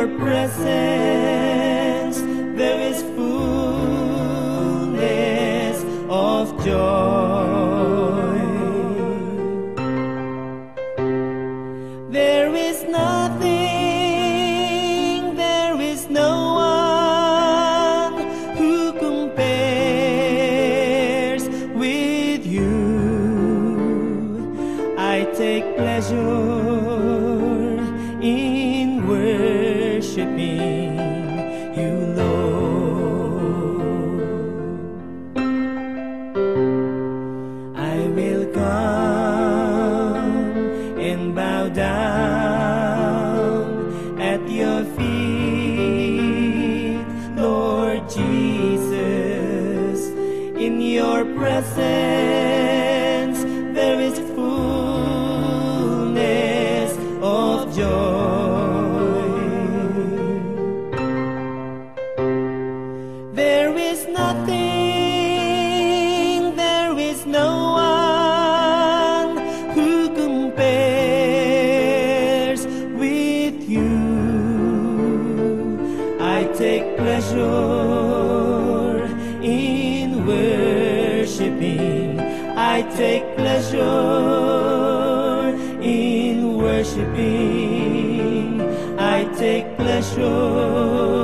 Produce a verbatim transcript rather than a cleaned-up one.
your presence there is fullness of joy. There is nothing, there is no one who compares with you. I take pleasure in worshiping you, Lord. I will come and bow down at your feet, Lord Jesus. In your presence there is fullness of joy. There is nothing, there is no one who compares with you. I take pleasure in worshiping. I take pleasure in worshiping. I take pleasure